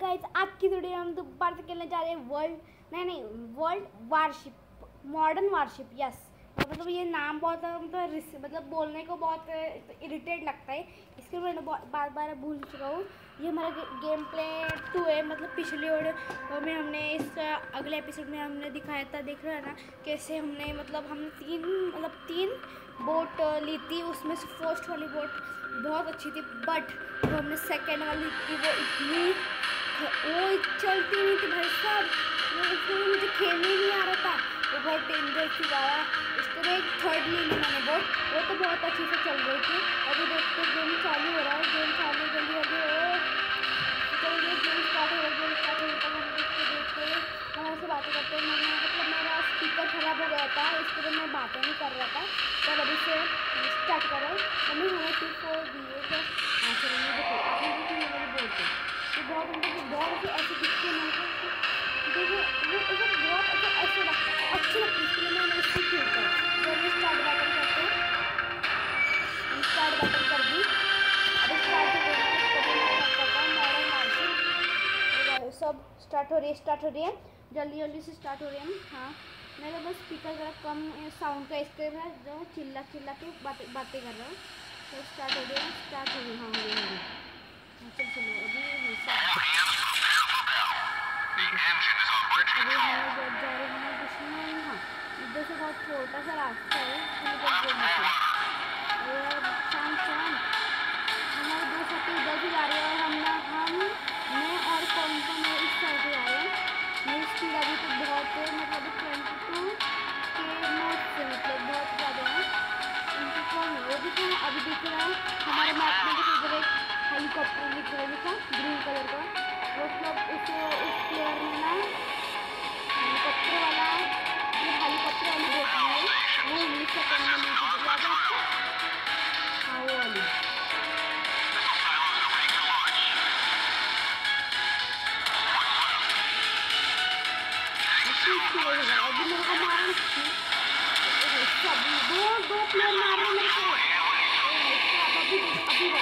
Guys आज की video हम दोबारा से खेलने जा रहे हैं world warship modern warship. Yes मतलब ये नाम बहुत मतलब बोलने को बहुत इरिटेट लगता है, इसके मैं बार बार भूल चुका हूँ। ये हमारा गेम प्ले 2 है। मतलब पिछले वीडियो में हमने इस अगले एपिसोड में हमने दिखाया था, देख रहे हैं ना कैसे हमने मतलब हमने तीन बोट ली थी। उसमें से फर्स्ट वाली बोट बहुत अच्छी थी, बट जो हमने सेकेंड वाली थी वो इतनी चलती नहीं थी भाई साहब, उसमें मुझे खेलने ही नहीं आ रहा था, वो बहुत डेंजर थी ज़्यादा। इसके लिए थर्ड ली मैंने बोट, वो तो बहुत अच्छी से चल रही थी। अभी देखते गेम चालू हो रहा है, गेम चालू जल्दी गेम स्टार्ट हो रहा है। हम देखते हम ऐसे बातें करते हैं। मैंने मतलब मेरा स्पीकर ख़राब हो गया था, इसके लिए मैं बातें नहीं कर रहा था। तब अभी से स्टार्ट करो। मम्मी हमें 2-4 दिए थे। हाँ चलो देखो आपने देखिए मेरे बोलते तो बहुत ऐसे दिखते हैं मेरे को, देखो वो बहुत ऐसे लगता है, अच्छी लगती है। इसलिए मैं इससे खेलता हूँ। जब स्टार्ट बटन करते हैं, स्टार्ट बटन कर दी, अब स्टार्ट हो गया है। सब स्टार्ट हो रही है, जल्दी से स्टार्ट हो रही है। हाँ मेरा बस स्पीकर ज़रा कम साउंड का, इसके है जो चिल्ला के बातें कर रहा हूँ। तो स्टार्ट हो गया, हाँ हो गई। चलो अभी हम लोग जा रहे हैं दुश्मन। हाँ इधर से बहुत छोटा सा रास्ता है, शाम हमारे दो साथी इधर से जा रहे हैं और मैं और कौन मैं इस साइड से जा रहे हैं। मेरी स्पीड अभी तो बहुत है, मतलब 22 के नोट से मतलब बहुत ज़्यादा है। इनकी कौन वो भी तो अभी दिख रहा है हमारे मैप में, देखो इधर एक हेलीकॉप्टर दिख रहा है, देखो ग्रीन कलर का। मतलब उस प्लेयर ने ना हेलीकॉप्टर वाली बोट ली है, वो 19 सेकंड में ली थी, याद है आपको? हाँ वो वाली। अभी मेरे को मारा दो प्लेयर मार रहे मेरे को। अभी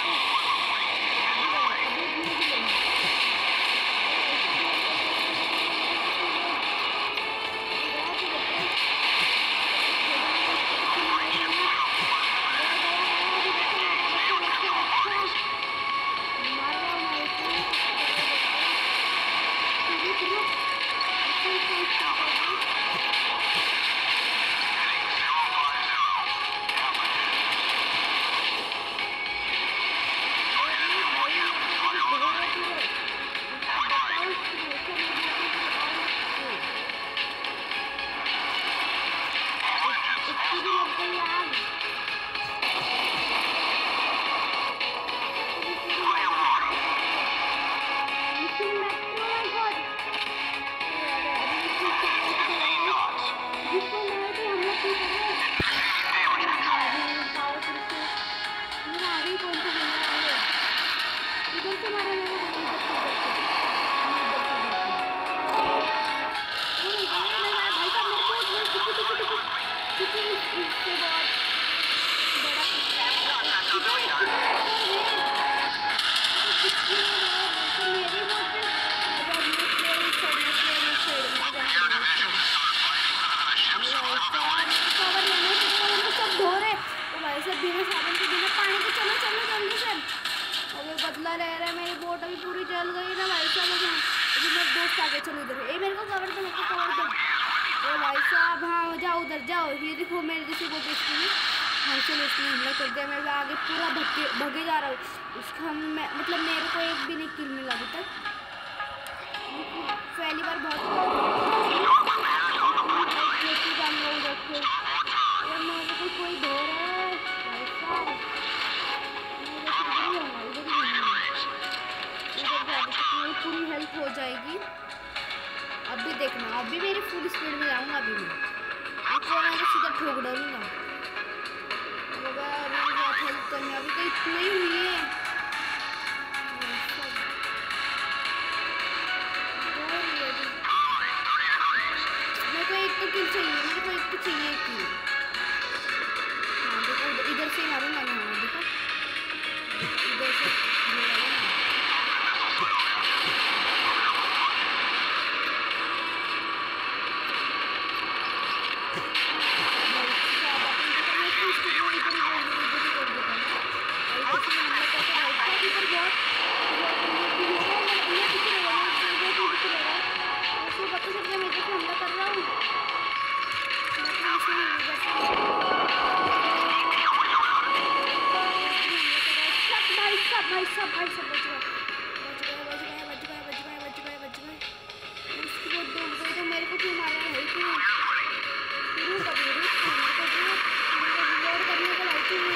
बदला ले रहा है। मेरी बोट अभी पूरी जल गई ना भाई साहब। अभी मेरे दोस्त आगे, चलो इधर मेरे को कवर दो, ओ भाई साहब। हाँ जाओ उधर जाओ, ये देखो मेरे जैसे बोट इसकी। हाँ चलो इसने हमला कर दिया, मैं आगे पूरा भगे जा रहा हूँ। उसका मतलब मेरे को एक भी नहीं किल मिला अभी तक। पहली बार बहुत कोई धो रहा है भाई साहब। पूरी हेल्प हो जाएगी। अभी देखना, अभी मेरी फुल स्पीड में जाऊंगा। अभी मैं सीधा ठोक डालूंगा। बहुत हेल्प करनी, अभी तो इतनी ही हुई है। मेरे को एक तो किल चाहिए, हाँ देखो इधर से मारूंगा मैं। हाँ देखो इधर से भाई सब बच गए बच गए बच गए बच गए बच गए बच गए बच गए। उसकी वो डूब गई तो मेरे को क्यों मारा है क्यों शुरू कर मेरे को रिलोड करने का लाइक ही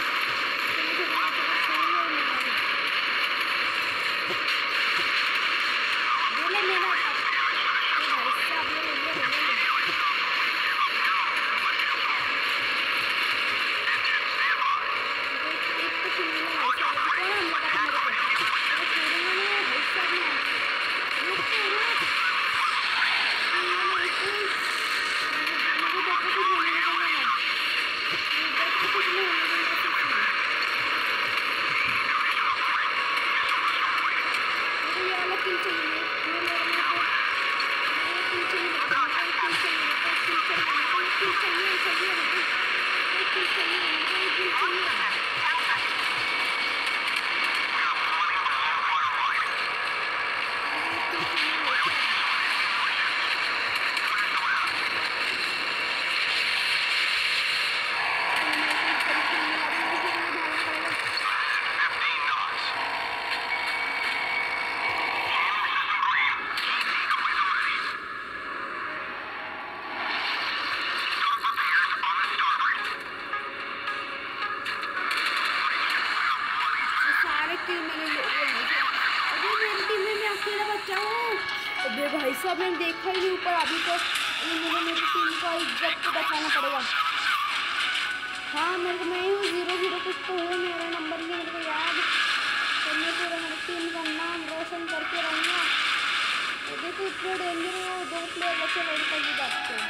अबे भाई साहब मैंने देखा ही नहीं ऊपर अभी तो मुझे मेरी टीम को इज्जत को बचाना पड़ेगा। हाँ मेरे को मैं हूँ 0-0 कुछ तो है मेरा नंबर ही मेरे को याद तो मैं पूरा मेरी टीम का नाम रोशन करके रहूँगा। तो देखो इतने डेंजर है वो 2 प्लेयर बचे वर्ल्ड कप की बात को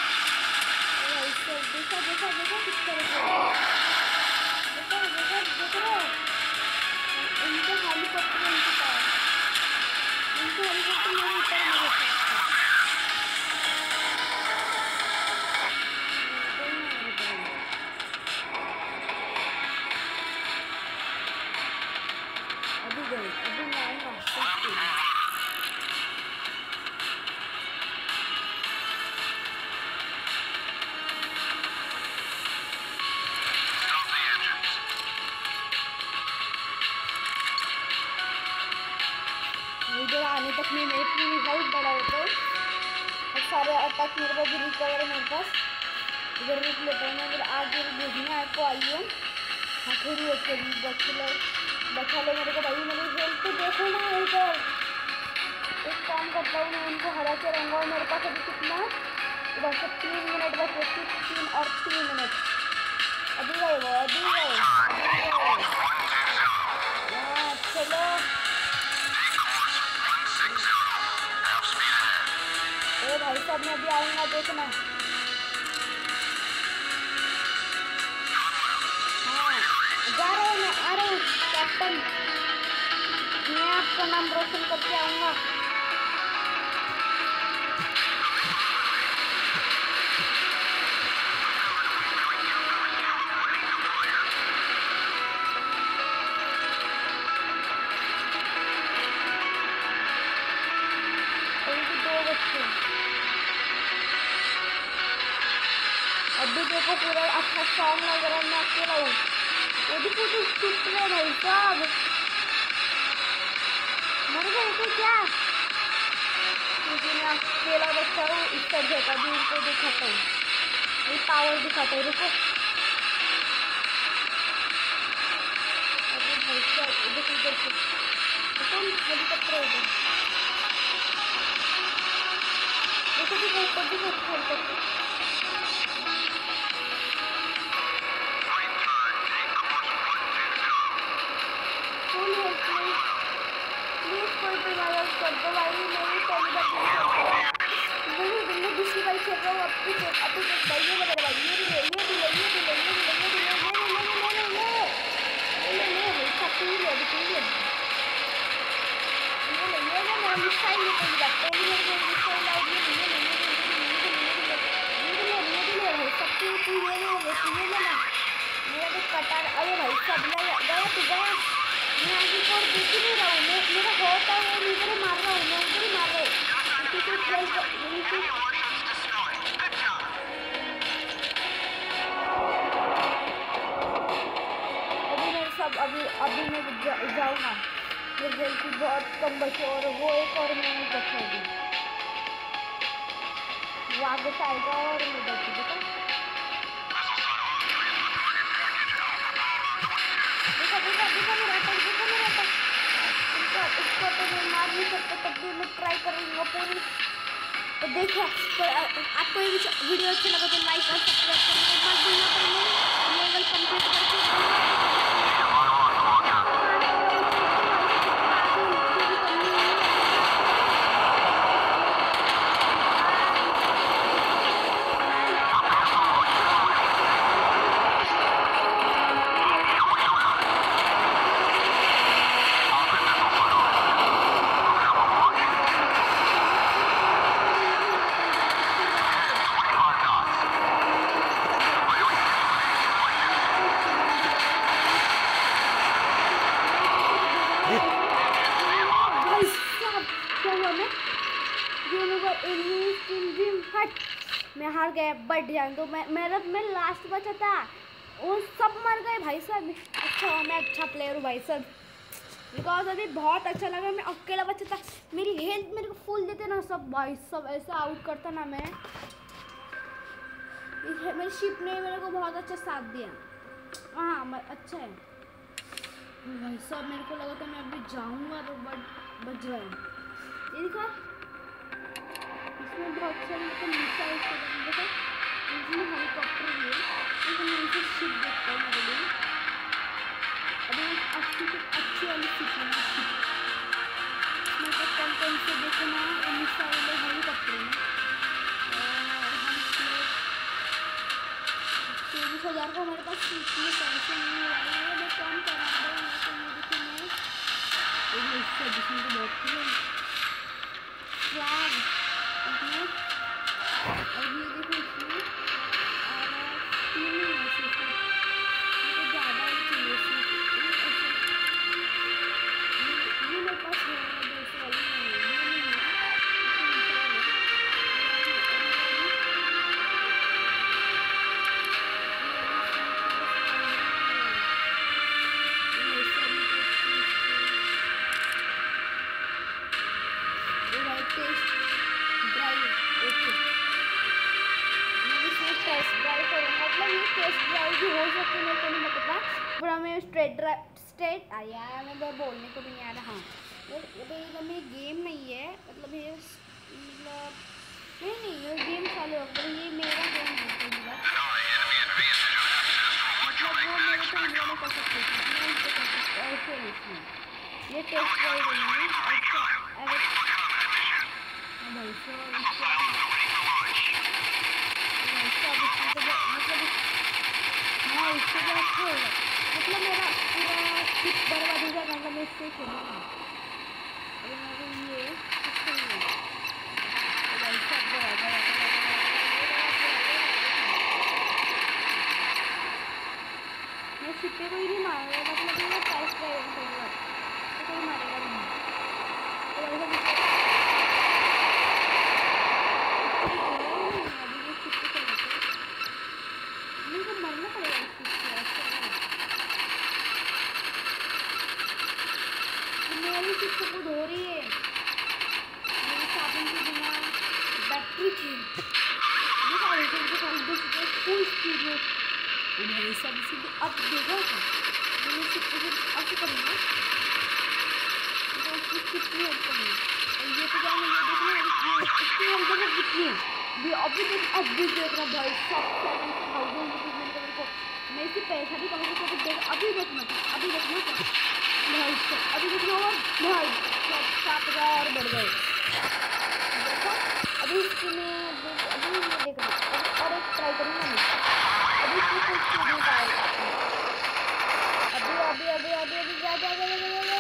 देखा देखा देखा किस तरह देखो देखो देखो उनके हेलीकॉप्टर उनके पास उनके हेलीकॉप्टर मेरे ऊपर मेरे अभी गए अभी मैं आऊँगा इधर आने तक में मेरे पूरी हेल्थ बढ़ा होता है और सारे अटैक मेरे को भी रिकवर है मेरे पास। इधर रुक लेते हैं अगर आगे भेजना है आपको आइए। हाँ थोड़ी अच्छी बचा लो मेरे को भाई मेरी हेल्थ तो देखो ना इधर। एक काम करता हूँ मैं उनको हरा के रहूँगा और मेरे पास अभी कितना बस 3 मिनट बचे 3 और 3 मिनट अभी गए वो अभी गए हाँ चलो भाई साहब मैं अभी आऊँगा देखना। हाँ जा रहा हूँ मैं आ रहा हूँ कैप्टन मैं आपका नाम रोशन करके आऊँगा। अभी देखो पूरा अच्छा सॉन्ग वगैरह मैं अकेला हूँ वो भी कुछ चुप रहे भाई साहब मर गए थे क्या क्योंकि मैं अकेला बच्चा हूँ इस तरह का भी उनको दिखाता हूँ ये पावर दिखाता हूँ रुको अभी भाई साहब इधर उधर से हेलीकॉप्टर उधर देखो देखो ऊपर देखो हेलीकॉप्टर कर दो भाई नहीं पहली बार मैं दूसरी बार खेल रहा हूँ अभी भाई ये लगा भाई ये ले मेरा तो कटार अरे भाई सब गया तो गया मैं आगे और देख ही नहीं रहा हूँ मेरा होता है और इधर ही मार रहा हूँ मैं उधर ही मार रहा हूँ किसी को अभी मैं सब अभी मैं जाऊँगा मेरी हेल्थ भी बहुत कम बची और वो एक और मैंने बचाई, वो आगे से आएगा और मैं बची। देखो देखो देखो देखो मेरा अटैक, देखो मेरा अटैक। इसको तो मैं मार नहीं सकता, तब भी मैं ट्राई करूँगा पूरी। तो देखो, तो आपको ये वीडियो अच्छा लगा तो लाइक और सब्सक्राइब करने मत भूलना। तो मैं लेवल कंप्लीट करके मैं हार गया। बट जान तो मैं लास्ट बचा था, वो सब मर गए भाई साहब। अच्छा मैं अच्छा प्लेयर हूँ भाई साहब, बिकॉज अभी बहुत अच्छा लगा। मैं अकेला बचा था, मेरी हेल्थ मेरे को फुल देते ना सब भाई सब, ऐसा आउट करता ना मैं। मेरी शिप ने मेरे को बहुत अच्छा साथ दिया। हाँ अच्छा है भाई साहब। मेरे को लगा था मैं अभी जाऊँगा तो बट बच गए। ये देखो इसमें बहुत सारे मिसाइल देखो, इसमें हेलीकॉप्टर भी है, लेकिन मैं इसे शिप देखता हूँ मेरे लिए। अभी अच्छी वाली शिप है मैं तो कौन से देखो ना, मिसाइल है हेलीकॉप्टर में। और हम 24,000 को हमारे पास इतने पैसे नहीं आ रहे हैं। मैं काम कर रहा हूँ इससे जिसमें तो बहुत फ्लैग इसमें, और ये देखो इसमें और तीन ऐसे तो ज़्यादा ही चाहिए ये मेरे पास है 200 वाली नहीं है। पूरा मैं स्ट्रेट यार मैं बोलने को भी नहीं आ रहा। हाँ ये मेरी गेम नहीं है, मतलब ये मतलब नहीं ये गेम चालू होगा, ये मेरा गेम है मतलब वो मेरे को इंडिया में कर सकते हैं ऐसे इसमें ये टेस्ट ड्राइव करेंगे। हाँ इससे भी अच्छा होगा, मतलब मेरा पूरा किट बर्बाद हो जाएगा अगर मैं इससे खेलूँगा। ये मैं सिक्के को ही नहीं मारूंगा, मतलब ये टेस्ट ड्राइव करूँगा तो कोई मारेगा नहीं। मरना पड़ेगा मेरी चिप्स खुद हो रही है, मेरी साबुन के बिना बैटरी थी फुल स्पीड में भाई सब इसी अब देखो अब करूँगा तो उसकी कितनी हेल्प करूँगी। और ये तो जाने ये देखना इसकी हेल्प है कितनी है अभी देखना भाई सब 7,000 रुपीज़ को मैं इसी पैसा भी कमाऊँगी तो अभी देखना भाई अभी देखना और भाई 7,000 और बढ़ गए। देखो अभी इसके में अभी मैं देख रहा हूँ और एक ट्राई करूँगा मैं अभी इसमें कुछ चीज़ निकाल अभी जा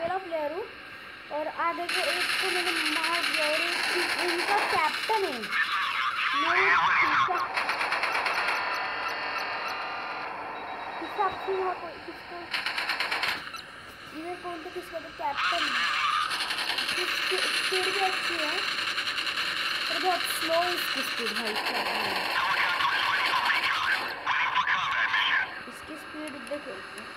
बड़ा प्लेयर हूँ और आगे को एक को मैंने मार दिया और एक उनका कैप्टन है मेरे हिसाब से यहाँ को किसको ये कौन तो किसका तो कैप्टन इसकी स्पीड भी अच्छी है पर बहुत स्लो इसकी स्पीड भाई इसकी स्पीड देखो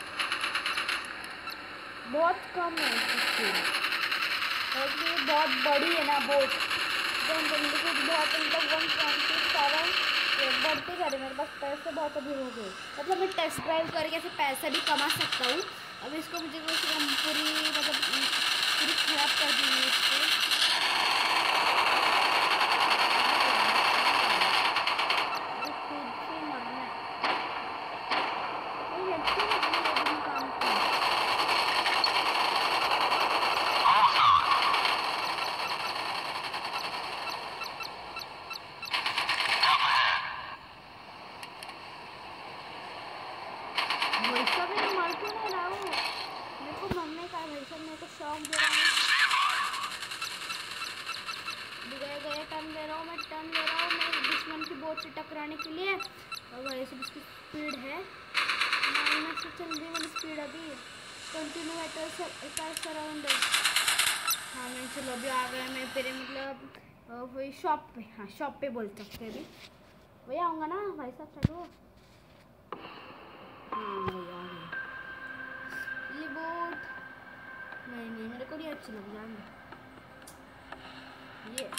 बहुत कम है इसकी स्पीड और ये बहुत बड़ी है ना बोट तो हम कुछ बहुत मतलब 1.7 बढ़ते जा रहे मेरे पास पैसे बहुत अभी हो गए मतलब मैं टेस्ट ड्राइव करके ऐसे पैसे भी कमा सकता हूँ अब इसको मुझे पूरी मतलब पूरी खराब कर दूँगी इसको बोट से टकराने के लिए और वैसे इसकी स्पीड है माइनस से चल रही वाली स्पीड अभी कंटिन्यू है सराउंड हाँ मैं चलो अभी आ गया मैं तेरे मतलब वही शॉप पे हाँ शॉप पे बोल सकते हैं अभी वही आऊँगा ना भाई साहब चलो हाँ वही आ गया ये बोट नहीं मेरे को नहीं अच्छी लग जाएंगे ये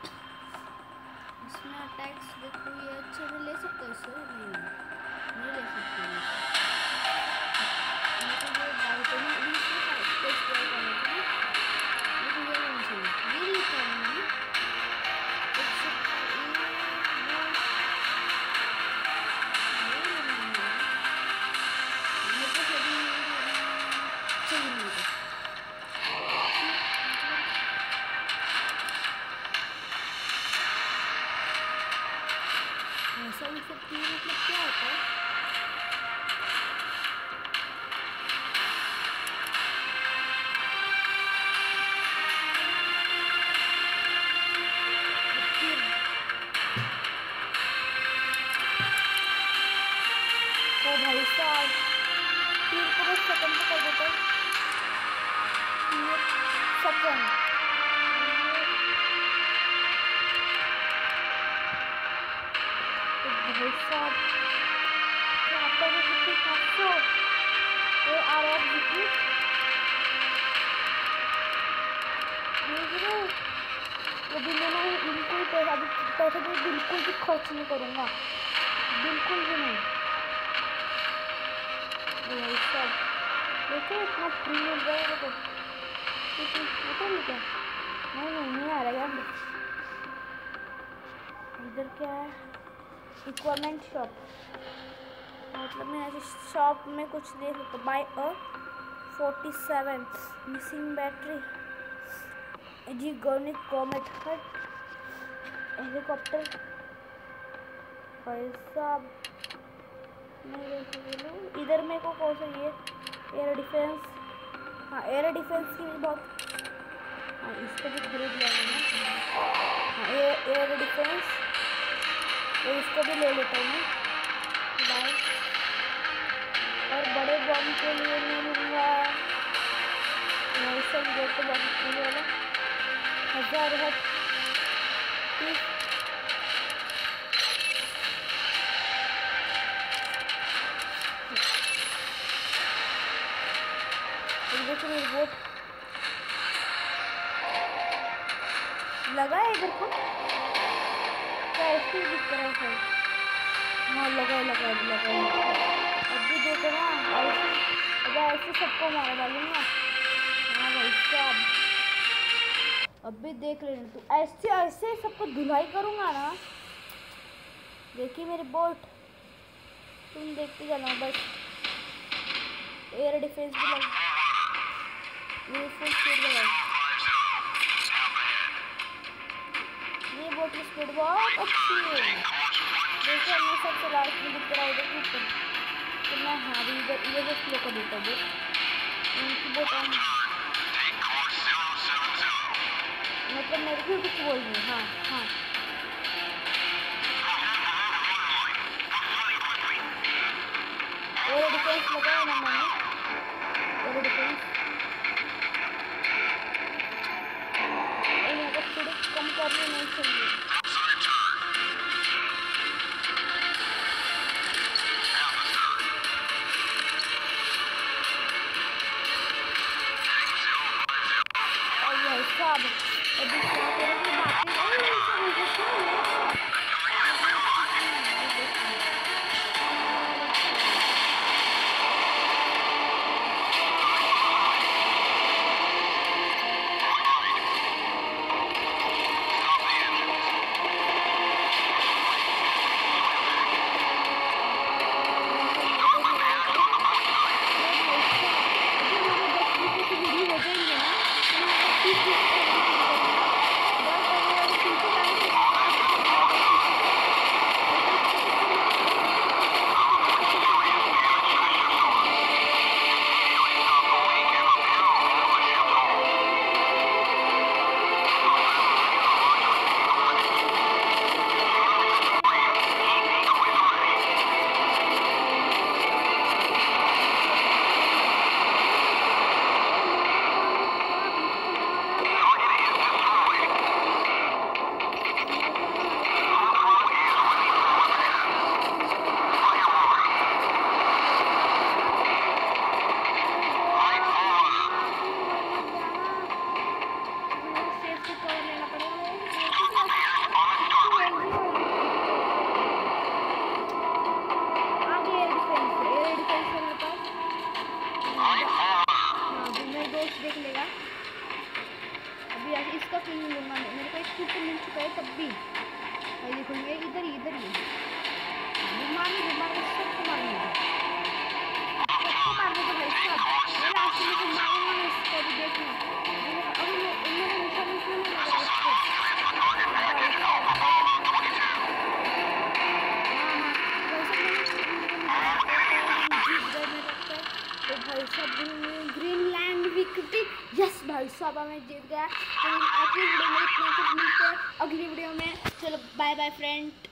इसमें अटैक्स देखो ये अच्छे में ले सकते हो इसको नहीं ले सकते ये डाउट है टेस्ट करने के लिए लेकिन ये नहीं चाहिए ये नहीं करना है मतलब क्या होता है तो भाई साहब 3 को बस सेकंड पे कर देते हैं सेकंड भाई साहब यहाँ पर भी कितनी खासो ये आ रहा है बिल्कुल देख रहे हो अभी मैंने बिल्कुल पैसा भी बिल्कुल भी खर्च नहीं करूँगा बिल्कुल भी नहीं भाई साहब देखो इतना फ्री मिल जाएगा तो क्या नहीं आ रहा है इधर क्या है रिक्वायरमेंट शॉप मतलब मैं ऐसे शॉप में कुछ देख सकता हूँ बाय अ 47 मिसिंग बैटरी जी गवर्निक कॉमेट हट हेलीकॉप्टर पैसा इधर मेरे को कौन सा ये एयर डिफेंस हाँ एयर डिफेंस की भी बहुत हाँ इसको भी खरीद लेना हाँ एयर डिफेंस तो इसको भी ले लेता हूँ मैं बाय और बड़े बम के लिए ले लूँगा सब तो बम के लिए वाला 1000 है 30 बोट लगा है इधर को कैसे दिख रहा है हाँ लगा अब भी देखो ना ऐसे सबको मार डालूंगा हाँ भाई साहब अब भी देख लेना तू ऐसे सबको धुलाई करूँगा ना देखिए मेरे बोट तुम देखते जाना बस एयर डिफेंस भी लग ये फुल स्पीड लगा ये बोट की स्पीड बहुत अच्छी है देखो मैं सबसे लास्ट में दिख रहा है उधर ऊपर तो मैं हाँ भी इधर स्लो कर देता हूँ इनकी बोट मतलब मेरे को कुछ बोल रही हाँ हाँ एयर डिफेंस लगाया ना मैंने एयर डिफेंस यहाँ पर थोड़े कम करने नहीं चाहिए और यही सब अभी क्या करेंगे बातें देख लेगा अभी ऐसे इसका किल नहीं लूँगा मेरे को एक किल तो मिल चुका है तब भी और देखो ये इधर ही मारने सबको मारने तो भाई सब मैं लास्ट में तो मारूंगा मैं इसको भी देखना अभी मैं मेरा निशान इसमें नहीं लगा तो भाई सब ग्रीनलैंड विक्ट्री यस भाई साहब मैं जीत गया तो अगली वीडियो में इतना कुछ मिलते हैं अगली वीडियो में चलो बाय बाय फ्रेंड।